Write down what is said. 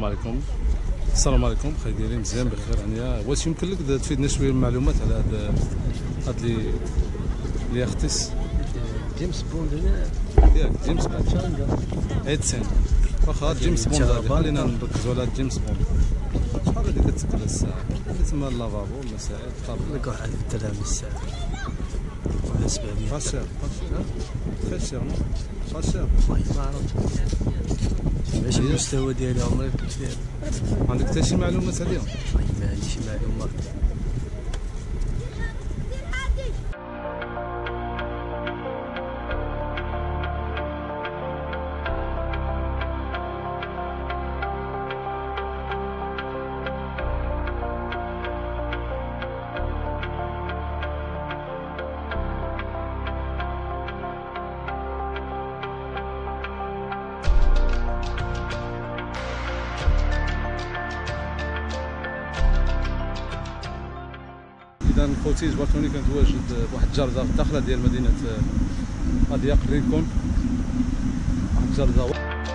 السلام عليكم. السلام عليكم، بخير دايرين؟ مزيان بخير هانيه. واش يمكن لك تفيدنا شويه المعلومات على هاد اللي يختص جيمس بوند هنا ياك جيمس بوند ادسين؟ واخا جيمس بوند هادي خلينا نركزوا على جيمس بوند. شحال هادي كتسكر الساعه؟ اللي تما اللافابو المسائل قبل لك 1 درهم الساعه ولا 700. فاشير فاشير نو فاشير. والله ما عرفت ماشي المستوى ديالي عمري كنت داير. عندك حتى شي معلومات عليهم؟ والله ما عنديش معلومات. إذا خوتي جبرتوني كنتواجد بواحد الجرده في الداخله ديال مدينه اضياق رينكون، واحد الجرده